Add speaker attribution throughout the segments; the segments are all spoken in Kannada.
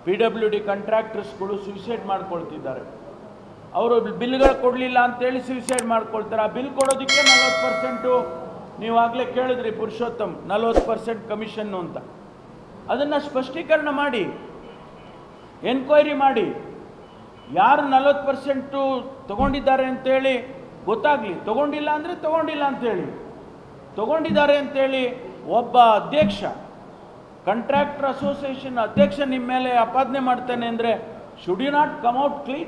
Speaker 1: PWD ಕಾಂಟ್ರಾಕ್ಟರ್ಸ್ಗಳು suicide ಮಾಡ್ಕೊಳ್ತಿದ್ದಾರೆ. ಅವರು ಬಿಲ್ಗಳು ಕೊಡಲಿಲ್ಲ ಅಂತೇಳಿ ಸೂಸೈಡ್ ಮಾಡ್ಕೊಳ್ತಾರೆ. ಆ ಬಿಲ್ ಕೊಡೋದಕ್ಕೆ 40% ನೀವಾಗಲೇ ಕೇಳಿದ್ರಿ ಪುರುಷೋತ್ತಮ್, 40% ಕಮಿಷನ್ನು ಅಂತ. ಅದನ್ನು ಸ್ಪಷ್ಟೀಕರಣ ಮಾಡಿ, ಎನ್ಕ್ವೈರಿ ಮಾಡಿ, ಯಾರು 40% ತೊಗೊಂಡಿದ್ದಾರೆ ಅಂತೇಳಿ ಗೊತ್ತಾಗಲಿ. ತೊಗೊಂಡಿಲ್ಲ ಅಂದರೆ ತೊಗೊಂಡಿಲ್ಲ ಅಂತೇಳಿ, ತೊಗೊಂಡಿದ್ದಾರೆ ಅಂತೇಳಿ ಒಬ್ಬ ಅಧ್ಯಕ್ಷ, ಕಾಂಟ್ರಾಕ್ಟರ್ ಅಸೋಸಿಯೇಷನ್ ಅಧ್ಯಕ್ಷ ನಿಮ್ಮ ಮೇಲೆ ಆಪಾದನೆ ಮಾಡ್ತಾನೆ ಅಂದರೆ should you not come out clean?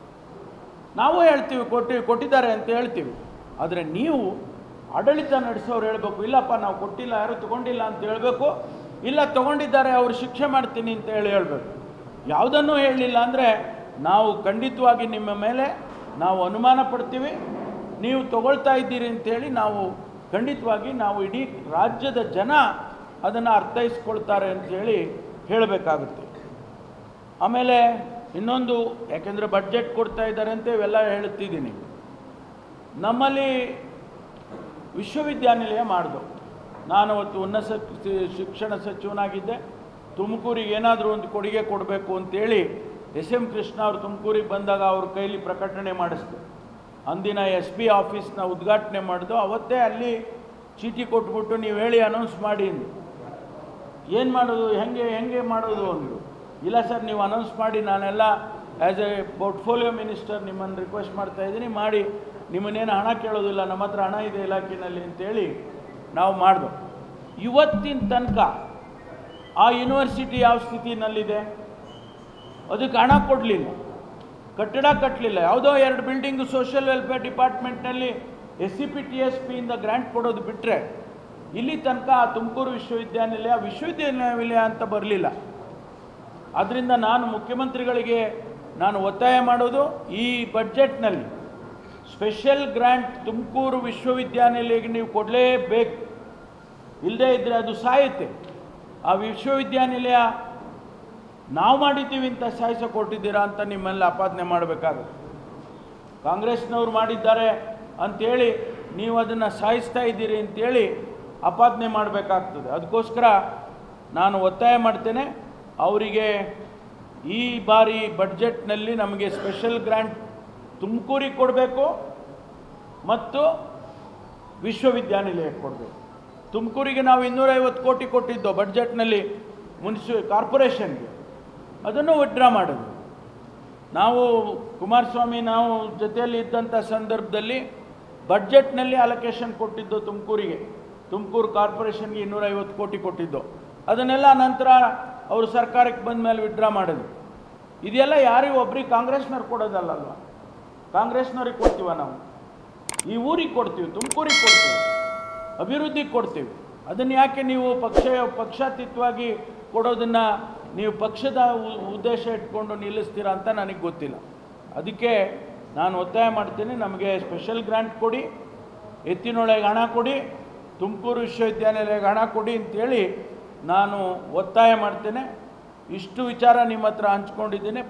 Speaker 1: ನಾವು ಹೇಳ್ತೀವಿ ಕೊಟ್ಟಿದ್ದಾರೆ ಅಂತ ಹೇಳ್ತೀವಿ, ಆದರೆ ನೀವು ಆಡಳಿತ ನಡೆಸೋರು ಹೇಳಬೇಕು, ಇಲ್ಲಪ್ಪ ನಾವು ಕೊಟ್ಟಿಲ್ಲ, ಯಾರು ತೊಗೊಂಡಿಲ್ಲ ಅಂತ ಹೇಳಬೇಕು, ಇಲ್ಲ ತೊಗೊಂಡಿದ್ದಾರೆ ಅವರು ಶಿಕ್ಷೆ ಮಾಡ್ತೀನಿ ಅಂತ ಹೇಳಬೇಕು. ಯಾವುದನ್ನೂ ಹೇಳಲಿಲ್ಲ ಅಂದರೆ ನಾವು ಖಂಡಿತವಾಗಿ ನಿಮ್ಮ ಮೇಲೆ ನಾವು ಅನುಮಾನ ಪಡ್ತೀವಿ. ನೀವು ತಗೊಳ್ತಾ ಇದ್ದೀರಿ ಅಂತೇಳಿ ನಾವು ಖಂಡಿತವಾಗಿ ನಾವು ಇಡೀ ರಾಜ್ಯದ ಜನ ಅದನ್ನು ಅರ್ಥೈಸ್ಕೊಳ್ತಾರೆ ಅಂಥೇಳಿ ಹೇಳಬೇಕಾಗುತ್ತೆ. ಆಮೇಲೆ ಇನ್ನೊಂದು, ಯಾಕೆಂದರೆ ಬಡ್ಜೆಟ್ ಕೊಡ್ತಾ ಇದ್ದಾರೆ ಅಂತ ಇವೆಲ್ಲ ಹೇಳುತ್ತಿದ್ದೀನಿ. ನಮ್ಮಲ್ಲಿ ವಿಶ್ವವಿದ್ಯಾನಿಲಯ ಮಾಡಿದೋ, ನಾನು ಅವತ್ತು ಉನ್ನತ ಶಿಕ್ಷಣ ಸಚಿವನಾಗಿದ್ದೆ. ತುಮಕೂರಿಗೆ ಏನಾದರೂ ಒಂದು ಕೊಡುಗೆ ಕೊಡಬೇಕು ಅಂತೇಳಿ SM ಕೃಷ್ಣ ಅವರು ತುಮಕೂರಿಗೆ ಬಂದಾಗ ಅವ್ರ ಕೈಲಿ ಪ್ರಕಟಣೆ ಮಾಡಿಸ್ತು. ಅಂದಿನ SP ಆಫೀಸ್ನ ಉದ್ಘಾಟನೆ ಮಾಡಿದ್ದು. ಅವತ್ತೇ ಅಲ್ಲಿ ಚೀಟಿ ಕೊಟ್ಬಿಟ್ಟು ನೀವು ಹೇಳಿ ಅನೌನ್ಸ್ ಮಾಡಿ ಅಂದು. ಏನು ಮಾಡೋದು, ಹೆಂಗೆ ಮಾಡೋದು ಅಂದರು. ಇಲ್ಲ ಸರ್, ನೀವು ಅನೌನ್ಸ್ ಮಾಡಿ, ನಾನೆಲ್ಲ ಆ್ಯಸ್ ಎ ಪೋರ್ಟ್ಫೋಲಿಯೋ ಮಿನಿಸ್ಟರ್ ನಿಮ್ಮನ್ನು ರಿಕ್ವೆಸ್ಟ್ ಮಾಡ್ತಾಯಿದ್ದೀನಿ, ಮಾಡಿ, ನಿಮ್ಮನ್ನೇನು ಹಣ ಕೇಳೋದಿಲ್ಲ, ನಮ್ಮ ಹತ್ರ ಹಣ ಇದೆ ಇಲಾಖೆಯಲ್ಲಿ ಅಂತೇಳಿ ನಾವು ಮಾಡಿದೋ. ಇವತ್ತಿನ ತನಕ ಆ ಯೂನಿವರ್ಸಿಟಿ ಯಾವ ಸ್ಥಿತಿನಲ್ಲಿದೆ? ಅದಕ್ಕೆ ಹಣ ಕೊಡಲಿಲ್ಲ, ಕಟ್ಟಡ ಕಟ್ಟಲಿಲ್ಲ. ಯಾವುದೋ 2 ಬಿಲ್ಡಿಂಗು ಸೋಷಿಯಲ್ ವೆಲ್ಫೇರ್ ಡಿಪಾರ್ಟ್ಮೆಂಟ್ನಲ್ಲಿ SCP TSP ಇಂದ ಗ್ರ್ಯಾಂಟ್ ಕೊಡೋದು ಬಿಟ್ಟರೆ ಇಲ್ಲಿ ತನಕ ತುಮಕೂರು ವಿಶ್ವವಿದ್ಯಾನಿಲಯ ಅಂತ ಬರಲಿಲ್ಲ. ಆದ್ದರಿಂದ ನಾನು ಮುಖ್ಯಮಂತ್ರಿಗಳಿಗೆ ಒತ್ತಾಯ ಮಾಡೋದು, ಈ ಬಡ್ಜೆಟ್ನಲ್ಲಿ ಸ್ಪೆಷಲ್ ಗ್ರ್ಯಾಂಟ್ ತುಮಕೂರು ವಿಶ್ವವಿದ್ಯಾನಿಲಯಕ್ಕೆ ನೀವು ಕೊಡಲೇಬೇಕು. ಇಲ್ಲದೇ ಇದ್ದರೆ ಅದು ಸಾಯುತ್ತೆ. ಆ ವಿಶ್ವವಿದ್ಯಾನಿಲಯ ನಾವು ಮಾಡಿದ್ದೀವಿ ಅಂತ ಸಾಯಿಸೋ ಕೊಟ್ಟಿದ್ದೀರಾ ಅಂತ ನಿಮ್ಮೆಲ್ಲ ಆಪಾದನೆ ಮಾಡಬೇಕಾಗುತ್ತೆ. ಕಾಂಗ್ರೆಸ್ನವ್ರು ಮಾಡಿದ್ದಾರೆ ಅಂಥೇಳಿ ನೀವು ಅದನ್ನು ಸಾಯಿಸ್ತಾ ಇದ್ದೀರಿ ಅಂತೇಳಿ ಆಪಾದನೆ ಮಾಡಬೇಕಾಗ್ತದೆ. ಅದಕ್ಕೋಸ್ಕರ ನಾನು ಒತ್ತಾಯ ಮಾಡ್ತೇನೆ, ಅವರಿಗೆ ಈ ಬಾರಿ ಬಡ್ಜೆಟ್ನಲ್ಲಿ ನಮಗೆ ಸ್ಪೆಷಲ್ ಗ್ರ್ಯಾಂಟ್ ತುಮಕೂರಿಗೆ ಕೊಡಬೇಕು ಮತ್ತು ವಿಶ್ವವಿದ್ಯಾನಿಲಯಕ್ಕೆ ಕೊಡಬೇಕು. ತುಮಕೂರಿಗೆ ನಾವು 250 ಕೋಟಿ ಕೊಟ್ಟಿದ್ದೋ ಬಡ್ಜೆಟ್ನಲ್ಲಿ ಕಾರ್ಪೊರೇಷನ್ಗೆ, ಅದನ್ನು ವಿಡ್ರಾ ಮಾಡೋದು. ನಾವು ಕುಮಾರಸ್ವಾಮಿ ನಾವು ಜೊತೆಯಲ್ಲಿ ಇದ್ದಂಥ ಸಂದರ್ಭದಲ್ಲಿ ಬಡ್ಜೆಟ್ನಲ್ಲಿ ಅಲೋಕೇಶನ್ ಕೊಟ್ಟಿದ್ದು ತುಮಕೂರು ಕಾರ್ಪೊರೇಷನ್ಗೆ 250 ಕೋಟಿ ಕೊಟ್ಟಿದ್ದು. ಅದನ್ನೆಲ್ಲ ನಂತರ ಅವರು ಸರ್ಕಾರಕ್ಕೆ ಬಂದ ಮೇಲೆ ವಿಡ್ರಾ ಮಾಡೋದು. ಇದೆಲ್ಲ ಯಾರಿಗೂ ಒಬ್ರಿಗೆ ಕಾಂಗ್ರೆಸ್ನವ್ರು ಕೊಡೋದಲ್ಲಲ್ವ, ಕಾಂಗ್ರೆಸ್ನವ್ರಿಗೆ ಕೊಡ್ತೀವ ನಾವು? ಈ ಊರಿಗೆ ಕೊಡ್ತೀವಿ, ತುಮಕೂರಿಗೆ ಕೊಡ್ತೀವಿ, ಅಭಿವೃದ್ಧಿಗೆ ಕೊಡ್ತೀವಿ. ಅದನ್ನು ಯಾಕೆ ನೀವು ಪಕ್ಷಾತೀತವಾಗಿ ಕೊಡೋದನ್ನು ನೀವು ಪಕ್ಷದ ಉದ್ದೇಶ ಇಟ್ಕೊಂಡು ನಿಲ್ಲಿಸ್ತೀರಾ ಅಂತ ನನಗೆ ಗೊತ್ತಿಲ್ಲ. ಅದಕ್ಕೆ ನಾನು ಒತ್ತಾಯ ಮಾಡ್ತೀನಿ, ನಮಗೆ ಸ್ಪೆಷಲ್ ಗ್ರ್ಯಾಂಟ್ ಕೊಡಿ, ಎತ್ತಿನೊಳಗೆ ಹಣ ಕೊಡಿ, ತುಮಕೂರು ವಿಶ್ವವಿದ್ಯಾನಿಲಯಕ್ಕೆ ಹಣ ಕೊಡಿ ಅಂತೇಳಿ ನಾನು ಒತ್ತಾಯ ಮಾಡ್ತೇನೆ. ಇಷ್ಟು ವಿಚಾರ ನಿಮ್ಮ ಹತ್ರ ಹಂಚ್ಕೊಂಡಿದ್ದೀನಿ.